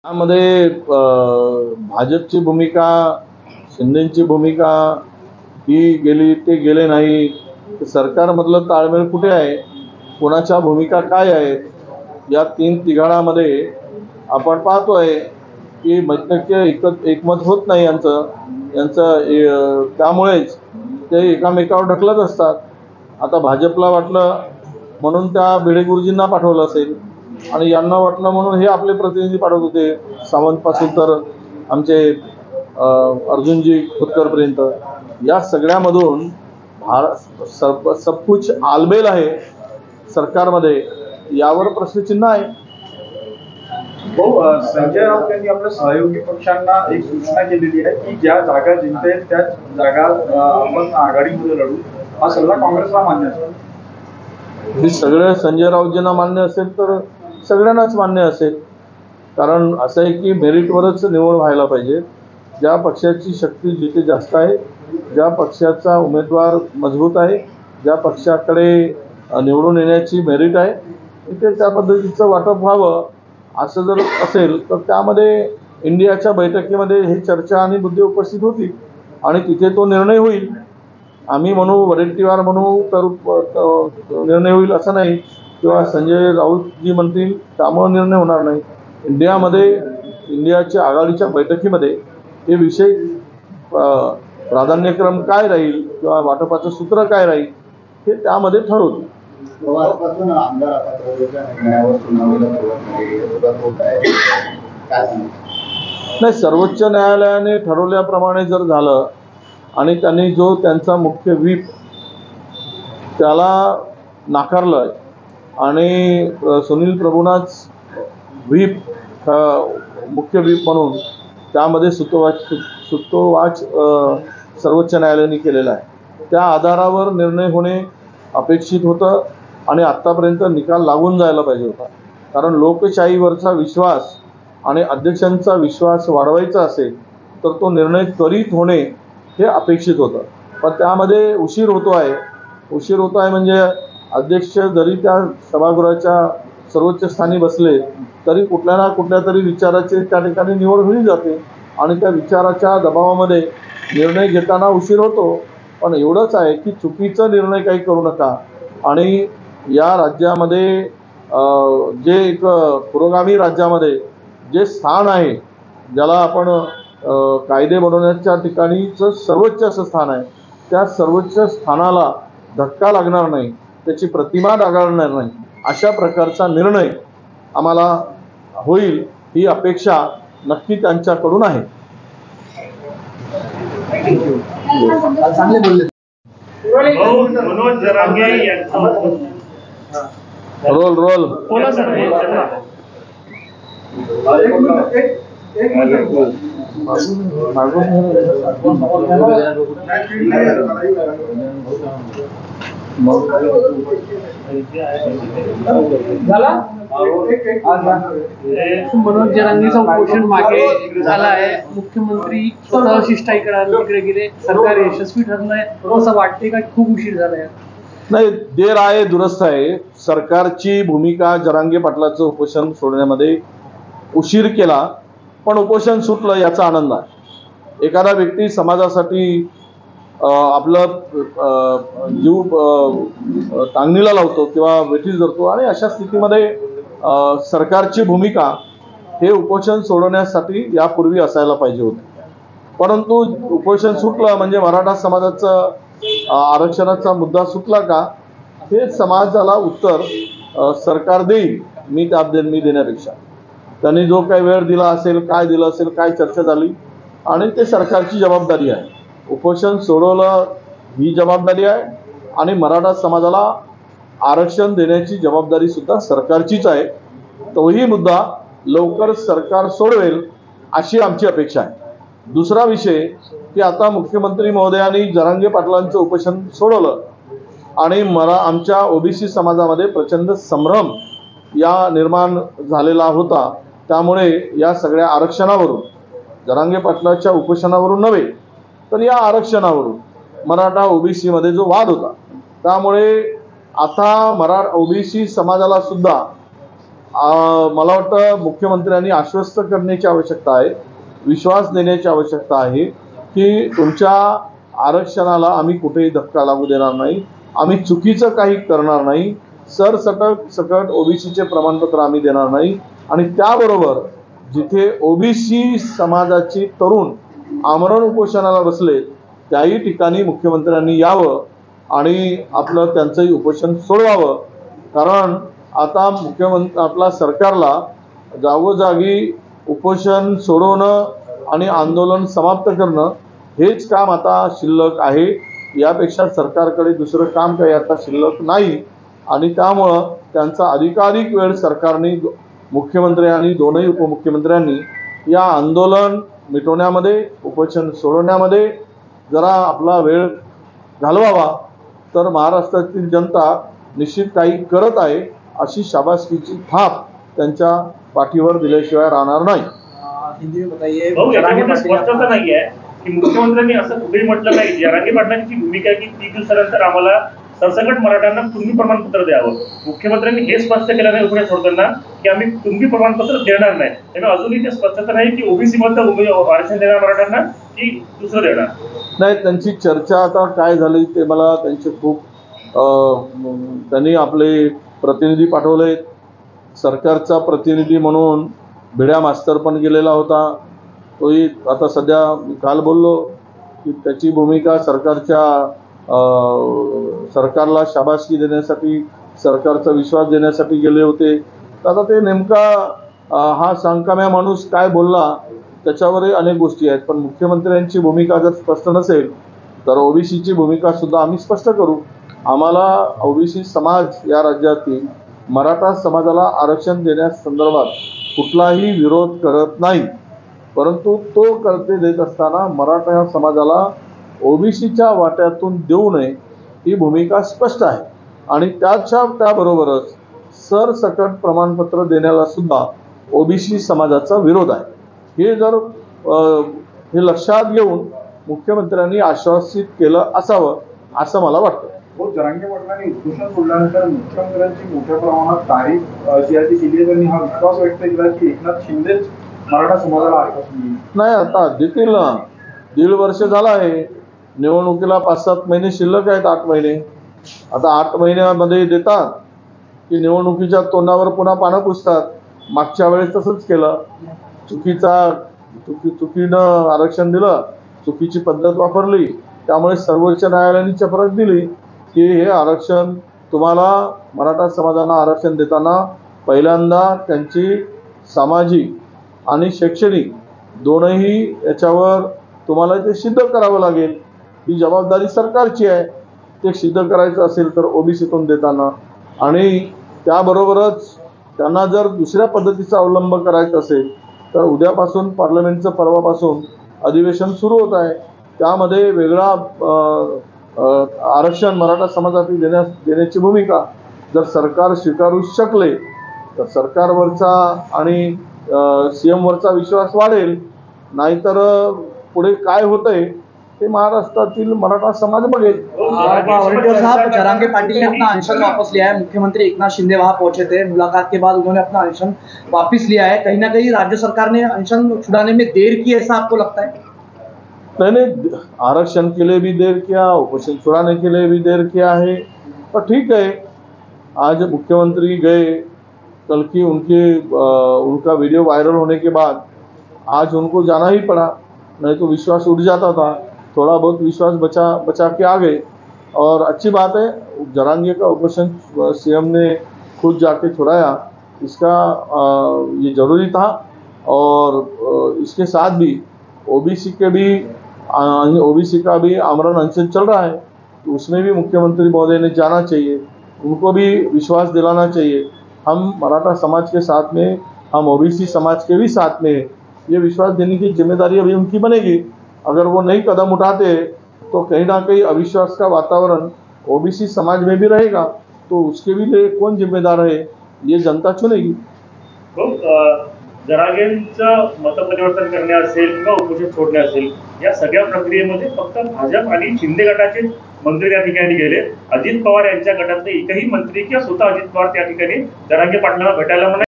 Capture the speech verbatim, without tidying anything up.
यामध्ये भाजपची भूमिका, शिंदेची भूमिका ही गेली ते गेले नाही, सरकारमधलं ताळमेळ कुठे आहे, कोणाच्या भूमिका काय आहेत, या तीन तिघाणामध्ये आपण पाहतोय की मैत्रिक एकत एकमत होत नाही यांचं यांचं त्यामुळेच ते एकामेकावर ढकलत असतात। आता भाजपला वाटलं म्हणून त्या भिडे गुरुजींना पाठवलं असेल आणि यांना वाटलं म्हणून हे आपले प्रतिनिधी पाठवत होते, सावंतपासून तर आमचे अर्जुनजी खोतकरपर्यंत। या सगळ्यामधून भारत सब सब कुछ आलबेल आहे सरकारमध्ये, यावर प्रश्नचिन्ह आहे। भाऊ, संजय राऊत यांनी आपल्या सहयोगी पक्षांना एक सूचना केलेली आहे की ज्या जागा जिंकतील त्या जागा आपण आघाडीमध्ये लढू, हा सल्ला काँग्रेसला मान्य असेल। हे सगळे संजय राऊतजींना मान्य असेल तर सगळ्यांनाच मान्य असेल, कारण असं आहे की मेरिटवरच निवड व्हायला पाहिजे। ज्या पक्षाची शक्ती जिथे जास्त आहे, ज्या पक्षाचा उमेदवार मजबूत आहे, ज्या पक्षाकडे निवडून येण्याची मेरिट आहे, तिथे त्या पद्धतीचं वाटप व्हावं असं जर असेल तर त्यामध्ये इंडियाच्या बैठकीमध्ये ही चर्चा आणि मुद्दे उपस्थित होतील आणि तिथे तो निर्णय होईल। आम्ही म्हणू, वडेट्टीवार म्हणू तर निर्णय होईल असं नाही, किंवा संजय राऊतजी म्हणतील त्यामुळे निर्णय होणार नाही। इंडियामध्ये इंडियाच्या आघाडीच्या बैठकीमध्ये हे विषय प्राधान्यक्रम काय राहील किंवा वाटपाचं सूत्र काय राहील हे त्यामध्ये ठरवतील। नाही, सर्वोच्च न्यायालयाने ठरवल्याप्रमाणे जर झालं आणि त्यांनी जो त्यांचा मुख्य व्हीप त्याला नाकारलं आणि सुनील प्रभूनाच व्हीप मुख्य व्हीप म्हणून त्यामध्ये सुतोवाच सुतोवाच सर्वोच्च न्यायालयाने केलेला आहे, त्या आधारावर निर्णय होणे अपेक्षित होतं आणि आत्तापर्यंत निकाल लागून जायला पाहिजे होता। कारण लोकशाहीवरचा विश्वास आणि अध्यक्षांचा विश्वास वाढवायचा असेल तर तो निर्णय त्वरित होणे हे अपेक्षित होतं, पण त्यामध्ये उशीर होतो आहे। उशीर होतो आहे म्हणजे अध्यक्ष जरी त्या सभागृहाच्या सर्वोच्च स्थानी बसले तरी कुठल्या ना कुठल्या तरी विचाराचे त्या ठिकाणी निवड होईल जाते आणि त्या विचाराच्या दबावामध्ये निर्णय घेताना उशीर होतो। पण एवढंच आहे की चुकीचा निर्णय काही करू नका आणि या राज्यामध्ये जे एक पुरोगामी राज्यामध्ये जे स्थान आहे, ज्याला आपण कायदे बनवण्याच्या ठिकाणीचं सर्वोच्च असं स्थान आहे, त्या सर्वोच्च स्थानाला धक्का लागणार नाही, त्याची प्रतिमा डागाळणार नाही, अशा प्रकारचा निर्णय आम्हाला होईल ही अपेक्षा नक्की त्यांच्याकडून आहे। चांगले बोलले। रोल रोल बोला सर। मनोज जरांगेचा उपोषण मागे झाला आहे, मुख्यमंत्री स्वतः शिष्टाईकडे तिकडे गेले, सरकार यशस्वी ठरलंय असं वाटते का खूप उशीर झालाय? नाही, देर आहे दुरुस्त आहे। सरकारची भूमिका जरांगे पाटलाचं उपोषण सोडण्यामध्ये उशीर केला, पण उपोषण सुटलं याचा आनंद आहे। एखादा व्यक्ती समाजासाठी आपलं जीव टांगणीला लावतो किंवा वेठीस धरतो आणि अशा स्थितीमध्ये सरकारची भूमिका हे उपोषण सोडवण्यासाठी यापूर्वी असायला पाहिजे होती, परंतु उपोषण सुटलं म्हणजे मराठा समाजाचं आरक्षणाचा मुद्दा सुटला का हे समाजाला उत्तर सरकार देईल, मी त्यात देईन मी देण्यापेक्षा त्यांनी जो काही वेळ दिला असेल, काय दिलं असेल, काय चर्चा झाली आणि ते सरकारची जबाबदारी आहे। उपोषण सोडवलं ही जबाबदारी आहे आणि मराठा समाजाला आरक्षण देण्याची जबाबदारी सुद्धा सरकारचीच आहे। तोही मुद्दा लवकर सरकार सोडवेल अशी आमची अपेक्षा आहे। दुसरा विषय की आता मुख्यमंत्री महोदयांनी जरांगे पाटलांचं उपोषण सोडवलं आणि मला आमच्या ओबीसी समाजामध्ये प्रचंड संभ्रम या निर्माण झालेला होता, त्यामुळे या सगळ्या आरक्षणावरून, जरांगे पाटलाच्या उपोषणावरून नव्हे तर या आरक्षणावरून मराठा ओबीसी मध्ये जो वाद होता, त्यामुळे आता मराठा ओबीसी समाजाला सुद्धा आ, मला वाटतं मुख्यमंत्र्यांनी आश्वस्त करण्याची आवश्यकता आहे, विश्वास देण्याची आवश्यकता आहे की तुमच्या आरक्षणाला आम्ही कुठेही धक्का लागू देणार नाही, आम्ही चुकीचं काही करणार नाही, सरसकट सकट ओबीसीचे प्रमाणपत्र आम्ही देणार नाही. आणि त्याबरोबर जिथे ओबीसी समाजाची तरुण आमरण उपोषणाला बसले त्याही ठिकाणी मुख्यमंत्र्यांनी यावं आणि आपलं त्यांचंही उपोषण सोडवावं. कारण आता मुख्यमंत्री आपला सरकारला जागोजागी उपोषण सोडवणं आणि आंदोलन समाप्त करणं हेच काम आता शिल्लक आहे. यापेक्षा सरकारकडे दुसरं काम काही आता शिल्लक नाही आणि त्यामुळं त्यांचा अधिकाधिक वेळ सरकारने, मुख्यमंत्री आणि दोनही उपमुख्यमंत्र्यांनी या आंदोलन मिटवण्यामध्ये, उपोषण सोडवण्यामध्ये जरा आपला वेळ घालवावा. तर महाराष्ट्रातील जनता निश्चित काही करत आहे अशी शाबासकीची थाप त्यांच्या पाठीवर दिल्याशिवाय राहणार नाही. भाऊ, याच्यामध्ये स्पष्टता नाही आहे की मुख्यमंत्र्यांनी असं कुठेही म्हटलं नाही. जरांगे पाटलांची भूमिका आहे की तीन दिवसानंतर आम्हाला सरसकट मराठ्यांना कुणबी प्रमाणपत्र द्यावं. मुख्यमंत्र्यांनी हे स्पष्ट केलं नाही उपोषण सोडताना की आम्ही कुणबी प्रमाणपत्र देणार नाही. त्यामुळे अजूनही ते स्पष्टता नाही की ओबीसी मध्ये आरक्षण देणार मराठ्यांना की दुसरं देणार नाही. त्यांची चर्चा आता काय झाली ते मला त्यांचे खूप त्यांनी आपले प्रतिनिधी पाठवले. सरकारचा प्रतिनिधी म्हणून भिड्या मास्तर पण गेलेला होता. तोही आता सध्या काल बोललो की त्याची भूमिका सरकारच्या सरकारला शाबासकी देण्यासाठी, सरकारचा विश्वास देण्यासाठी गेले होते. तर आता ते नेमका हा सांगकाम्या माणूस काय बोलला त्याच्यावरही अनेक गोष्टी आहेत. पण मुख्यमंत्र्यांची भूमिका जर स्पष्ट नसेल तर ओबीसीची भूमिका सुद्धा आम्ही स्पष्ट करू. आम्हाला ओबीसी समाज या राज्यातील मराठा समाजाला आरक्षण देण्यासंदर्भात कुठलाही विरोध करत नाही, परंतु तो करते देत असताना मराठा समाजाला ओबीसीच्या वाट्यातून देऊ नये ही भूमिका स्पष्ट आहे. आणि त्याच्या त्याबरोबरच सरसकट प्रमाणपत्र देण्याला सुद्धा ओबीसी समाजाचा विरोध आहे. हे जर हे लक्षात घेऊन मुख्यमंत्र्यांनी आश्वासित केलं असावं असं मला वाटतं. हो, जरांगे पाटलांनी उपोषण सोडल्यानंतर मुख्यमंत्र्यांची मोठ्या प्रमाणात तारीफ जी आहे ती केली आहे. त्यांनी हा विश्वास व्यक्त केला की एकनाथ शिंदेच मराठा समाजाला आरक्षण देईल. नाही, आता देतील ना. दीड वर्ष झालं आहे निवडणुकीला, पाच सात महिने शिल्लक आहेत, आठ महिने. आता आठ महिन्यामध्ये देतात की निवडणुकीच्या तोंडावर पुन्हा पानं पुसतात. मागच्या वेळेस तसंच केलं. चुकीचा चुकी चुकीनं आरक्षण दिलं, चुकीची पद्धत वापरली, त्यामुळे सर्वोच्च न्यायालयाने चपराक दिली की हे आरक्षण तुम्हाला मराठा समाजाला आरक्षण देताना पहिल्यांदा त्यांची सामाजिक आणि शैक्षणिक दोनही याच्यावर तुम्हाला ते सिद्ध करावं लागेल. ही जबाबदारी सरकारची आहे. ते सिद्ध करायचं असेल तर ओबीसीतून देताना, आणि त्याबरोबरच त्यांना जर दुसऱ्या पद्धतीचा अवलंब करायचा असेल तर उद्यापासून पार्लमेंटचं परवापासून अधिवेशन सुरू होत आहे. त्यामध्ये वेगळा आरक्षण मराठा समाजातील देण्यास देण्याची भूमिका जर सरकार स्वीकारू शकले तर सरकारवरचा आणि सी एमवरचा विश्वास वाढेल. नाहीतर पुढे काय होतंय ते महाराष्ट्रातील मराठा समाज बघेल. वॉलंटियर साहब, जरांगे पाटिल ने अपना अनशन वापस लिया है. मुख्यमंत्री एकनाथ शिंदे वहां पहुंचे थे. मुलाकात के बाद उन्होंने अपना अनशन वापस लिया है. कहीं ना कहीं राज्य सरकार ने अनशन छुड़ाने में देर की, ऐसा आपको लगता है? मैंने आरक्षण के लिए भी देर किया, उपोषण छुड़ाने के लिए भी देर किया है. पर ठीक है, आज मुख्यमंत्री गए, कल की उनके उनका वीडियो वायरल होने के बाद आज उनको जाना ही पड़ा, नहीं तो विश्वास उठ जाता था. थोड़ा बहुत विश्वास बचा बचा के आ गए और अच्छी बात है. जरांगे का उपोषण सीएम ने खुद जाके छुड़ाया, इसका ये ज़रूरी था. और इसके साथ भी ओबीसी के भी ओबीसी का भी आमरण अनशन चल रहा है, तो उसमें भी मुख्यमंत्री महोदय ने जाना चाहिए, उनको भी विश्वास दिलाना चाहिए. हम मराठा समाज के साथ में, हम ओबीसी समाज के भी साथ में, ये विश्वास देने की जिम्मेदारी अभी उनकी बनेगी. अगर वो नहीं कदम उठाते तो कहीं ना कहीं अविश्वास का वातावरण ओबीसी समाज में भी रहेगा, तो उसके भी लिए कौन जिम्मेदार है ये जनता चुनेगी. जरांगेंचं मतपरिवर्तन करणे असेल किंवा उपोषण सोडणे असेल, या सगळ्या प्रक्रियेमध्ये फक्त भाजप आणि शिंदे गटाचे मंत्री त्या ठिकाणी गेले. अजित पवार यांच्या गटातले एकही मंत्री किंवा स्वतः अजित पवार त्या ठिकाणी जरांगे पाटलांना भेटायला